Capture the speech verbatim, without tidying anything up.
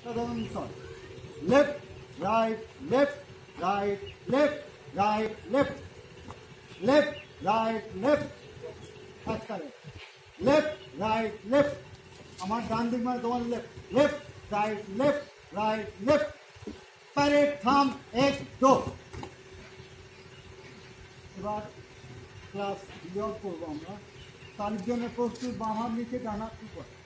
সাধারণ ছয়। Left right left right left right left left right left একসাথে left right left. আমার ডান দিক মানে তোমার left left right left right left. Parade থাম এক দো। এবার ক্লাস বিয়োগ করবো আমরা। তার জন্য প্রস্তুত, বাম হাত নিচে ডান হাত উপর।